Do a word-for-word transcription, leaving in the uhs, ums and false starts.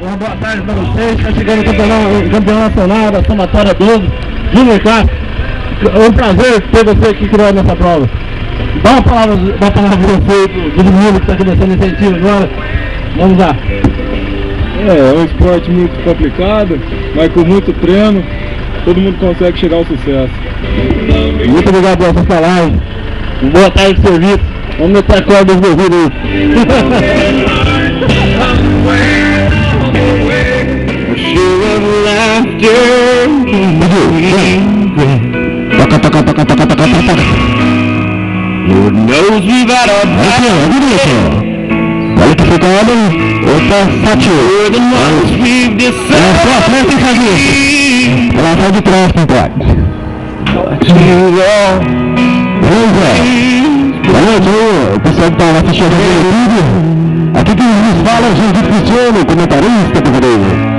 Uma boa tarde para vocês. Está chegando o campeão, campeão nacional da somatória doze, Júnior Castro. É um prazer ter você aqui criando essa prova. Dá uma palavra, dá uma palavra para você, do menino que está começando a incentivo agora. Vamos lá. É, é um esporte muito complicado, mas com muito treino, todo mundo consegue chegar ao sucesso. Muito obrigado por essas palavras. Boa tarde de serviço. Vamos meter a corda dos ouvidos aí. Toca, toca, toca, toca, toca, toca. Lord knows we've had our back. Olha que fica olha. Opa, Sátio. É só a frente tem que fazer isso. Ela sai de trás, não pode. Vamos ver. Olha aqui, o pessoal que tá lá fechando o vídeo. Aqui que nos fala o Jorge Cristiano, comentarista do Grêmio.